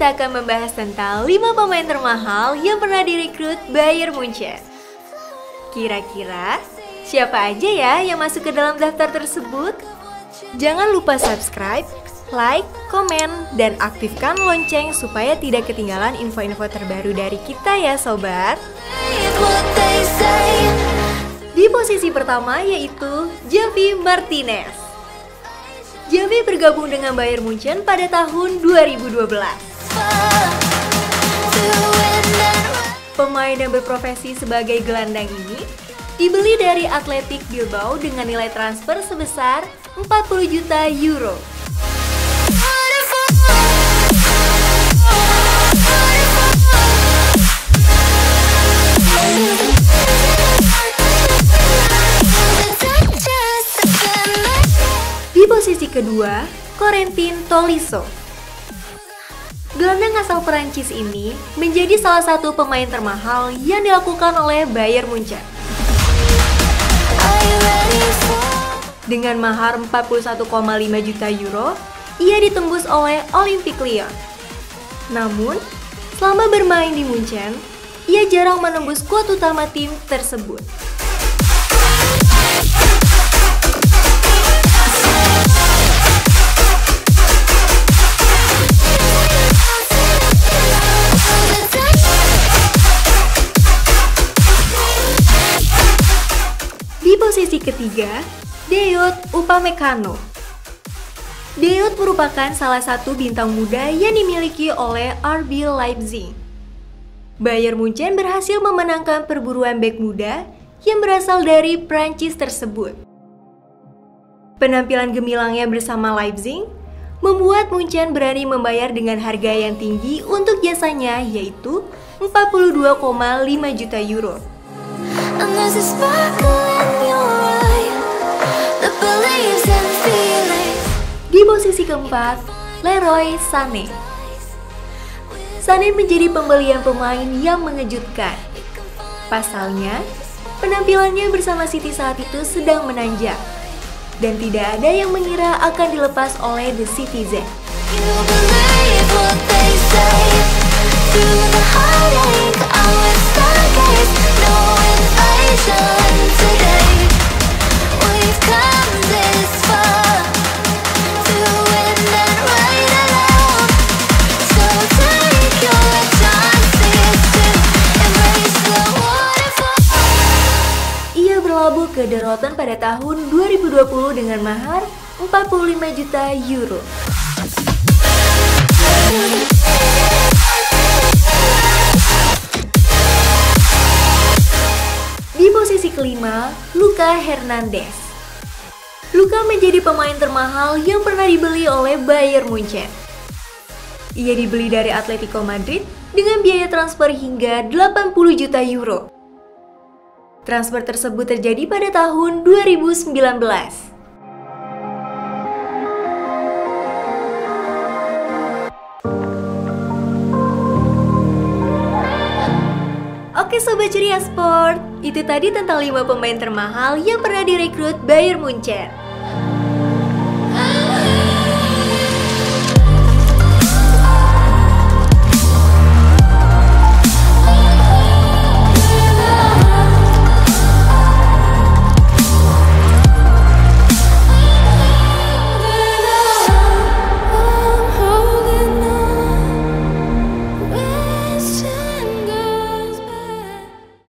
kita akan membahas tentang 5 pemain termahal yang pernah direkrut Bayern Munchen. Kira-kira siapa aja ya yang masuk ke dalam daftar tersebut? Jangan lupa subscribe, like, komen, dan aktifkan lonceng supaya tidak ketinggalan info-info terbaru dari kita ya sobat. Di posisi pertama yaitu Javi Martinez. Javi bergabung dengan Bayern Munchen pada tahun 2012. Pemain yang berprofesi sebagai gelandang ini dibeli dari Athletic Bilbao dengan nilai transfer sebesar 40 juta euro. Di posisi kedua, Corentin Tolisso. Gelandang asal Perancis ini menjadi salah satu pemain termahal yang dilakukan oleh Bayern Munchen. Dengan mahar 41,5 juta euro, ia ditembus oleh Olympique Lyon. Namun, selama bermain di Munchen, ia jarang menembus skuad utama tim tersebut. Di posisi ketiga, Dayot Upamecano. Dayot merupakan salah satu bintang muda yang dimiliki oleh RB Leipzig. Bayern Munchen berhasil memenangkan perburuan bek muda yang berasal dari Prancis tersebut. Penampilan gemilangnya bersama Leipzig membuat Munchen berani membayar dengan harga yang tinggi untuk jasanya, yaitu 42,5 juta euro. Di posisi keempat, Leroy Sané. Sané menjadi pembelian pemain yang mengejutkan. Pasalnya, penampilannya bersama City saat itu sedang menanjak, dan tidak ada yang mengira akan dilepas oleh The Citizen. Ia berlabuh ke The Rotten pada tahun 2020 dengan mahar 45 juta euro. Di posisi kelima, Lucas Hernandez. Lucas menjadi pemain termahal yang pernah dibeli oleh Bayern Munchen. Ia dibeli dari Atletico Madrid dengan biaya transfer hingga 80 juta euro. Transfer tersebut terjadi pada tahun 2019. Oke Sobat Ceria Sport, itu tadi tentang 5 pemain termahal yang pernah direkrut Bayern Munchen.